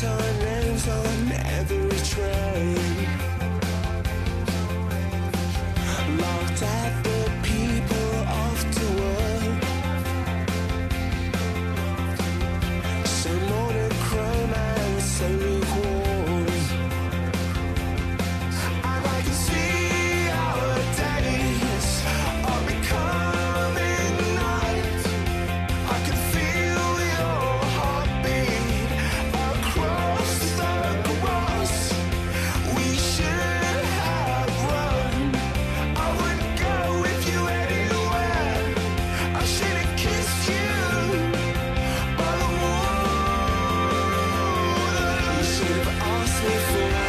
our names on every train. Locked at the people off to work. So monochrome and so lukewarm. And I can see our days are becoming night. I can feel your heartbeat across the grass. We should have run. I would go with you anywhere. I should have kissed you by the water. You should have asked me for